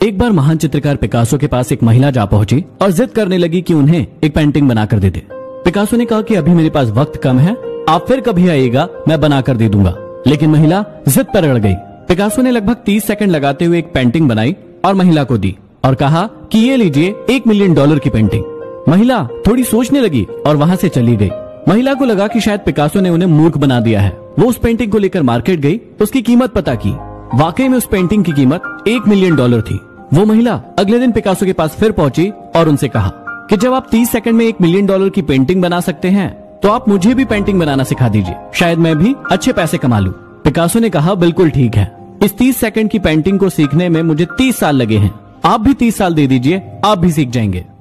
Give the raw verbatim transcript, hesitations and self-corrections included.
एक बार महान चित्रकार पिकासो के पास एक महिला जा पहुंची और जिद करने लगी कि उन्हें एक पेंटिंग बनाकर दे दे। पिकासो ने कहा कि अभी मेरे पास वक्त कम है, आप फिर कभी आइएगा, मैं बनाकर दे दूंगा। लेकिन महिला जिद पर अड़ गई। पिकासो ने लगभग तीस सेकंड लगाते हुए एक पेंटिंग बनाई और महिला को दी और कहा कि ये लीजिए एक मिलियन डॉलर की पेंटिंग। महिला थोड़ी सोचने लगी और वहां से चली गई। महिला को लगा कि शायद पिकासो ने उन्हें मूर्ख बना दिया है। वो उस पेंटिंग को लेकर मार्केट गई, उसकी कीमत पता की। वाकई में उस पेंटिंग की कीमत एक मिलियन डॉलर थी। वो महिला अगले दिन पिकासो के पास फिर पहुंची और उनसे कहा कि जब आप तीस सेकंड में एक मिलियन डॉलर की पेंटिंग बना सकते हैं तो आप मुझे भी पेंटिंग बनाना सिखा दीजिए, शायद मैं भी अच्छे पैसे कमा लूं। पिकासो ने कहा बिल्कुल ठीक है, इस तीस सेकंड की पेंटिंग को सीखने में मुझे तीस साल लगे हैं, आप भी तीस साल दे दीजिए, आप भी सीख जाएंगे।